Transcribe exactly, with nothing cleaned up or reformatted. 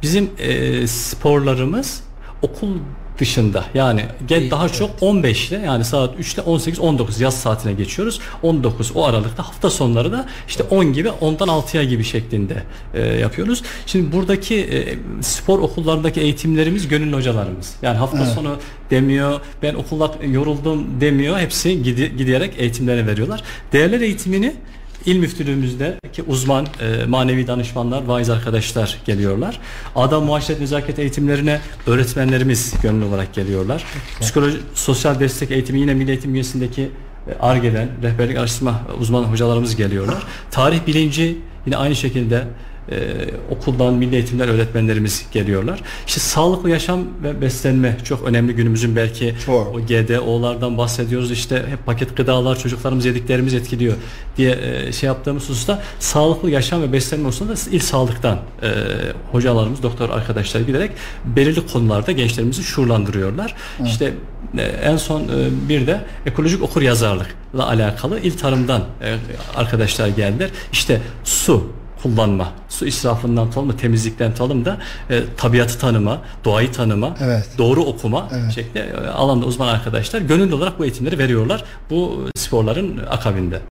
Bizim e, sporlarımız okul dışında, yani gel İyi, daha evet. çok on beşte, yani saat üçte on sekiz on dokuz yaz saatine geçiyoruz. on dokuz o aralıkta, hafta sonları da işte on gibi, ondan altıya gibi şeklinde e, yapıyoruz. Şimdi buradaki e, spor okullarındaki eğitimlerimiz gönüllü hocalarımız. Yani hafta evet. sonu demiyor, ben okulda yoruldum demiyor. Hepsi gidi, giderek eğitimlerini veriyorlar. Değerler eğitimini İl Müftülüğümüzdeki uzman e, manevi danışmanlar, vaiz arkadaşlar geliyorlar. Adam muaşeret nezaket eğitimlerine öğretmenlerimiz gönüllü olarak geliyorlar. Psikoloji, sosyal destek eğitimi yine Milli Eğitim Üyesi'ndeki Ar-Ge'den rehberlik araştırma uzman hocalarımız geliyorlar. Tarih bilinci yine aynı şekilde Ee, okuldan, milli eğitimler öğretmenlerimiz geliyorlar. İşte sağlıklı yaşam ve beslenme çok önemli, günümüzün belki çok. O G D O'lardan bahsediyoruz. İşte hep paket gıdalar çocuklarımız yediklerimiz etkiliyor diye e, şey yaptığımız hususta sağlıklı yaşam ve beslenme hususunda da il sağlıktan e, hocalarımız, doktor arkadaşlar giderek belirli konularda gençlerimizi şuurlandırıyorlar. Hı. İşte e, en son e, bir de ekolojik okur yazarlıkla alakalı il tarımdan e, arkadaşlar geldiler. İşte su kullanma, su israfından tutalım da temizlikten tutalım da e, tabiatı tanıma, doğayı tanıma, evet. doğru okuma evet. şeklinde e, alanda uzman arkadaşlar gönüllü olarak bu eğitimleri veriyorlar bu sporların akabinde.